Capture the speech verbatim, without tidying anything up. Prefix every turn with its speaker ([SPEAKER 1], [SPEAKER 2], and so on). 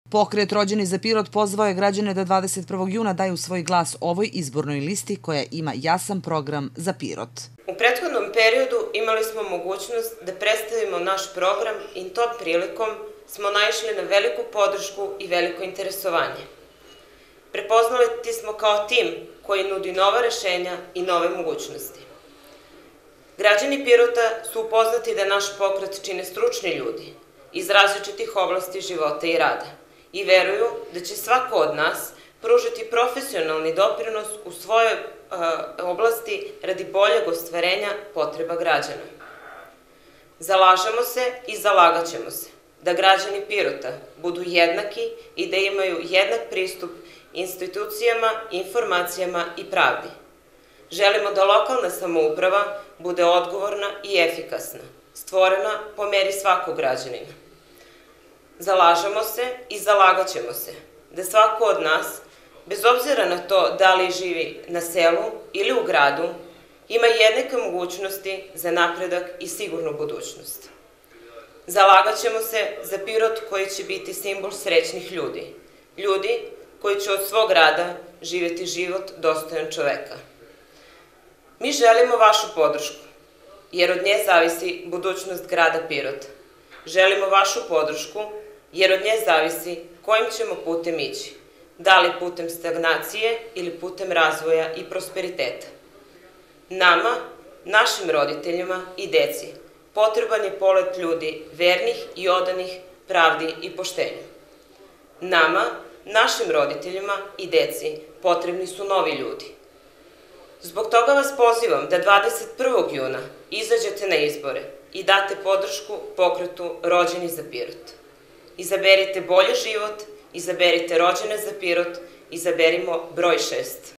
[SPEAKER 1] Pokret Rođeni za Pirot pozvao je građane da dvadeset prvog juna daju svoj glas ovoj izbornoj listi koja ima jasan program za Pirot.
[SPEAKER 2] U prethodnom periodu imali smo mogućnost da predstavimo naš program i tom prilikom smo naišli na veliku podršku i veliko interesovanje. Prepoznati smo kao tim koji nudi nova rešenja i nove mogućnosti. Građani Pirota su upoznati da naš pokret čine stručni ljudi iz različitih oblasti života i rada i veruju da će svako od nas pružiti profesionalni doprinos u svojoj oblasti radi boljeg ostvarenja potreba građana. Zalažemo se i zalagat ćemo se da građani Pirota budu jednaki i da imaju jednak pristup institucijama, informacijama i pravdi. Želimo da lokalna samouprava bude odgovorna i efikasna, stvorena po meri svakog građanina. Zalažemo se i zalagat ćemo se da svako od nas, bez obzira na to da li živi na selu ili u gradu, ima jednake mogućnosti za napredak i sigurnu budućnost. Zalagat ćemo se za Pirot koji će biti simbol srećnih ljudi, ljudi koji će od svog rada živjeti život dostojan čoveka. Mi želimo vašu podršku, jer od nje zavisi budućnost grada Pirota. Želimo vašu podršku, jer od nje zavisi kojim ćemo putem ići, da li putem stagnacije ili putem razvoja i prosperiteta. Nama, našim roditeljima i deci, potreban je polet ljudi vernih i odanih pravdi i poštenju. Nama, našim roditeljima i deci, potrebni su novi ljudi. Zbog toga vas pozivam da dvadeset prvog juna izađete na izbore i date podršku pokretu Rođeni za Pirot. Izaberite bolji život, izaberite Rođene za Pirot, izaberimo broj šest.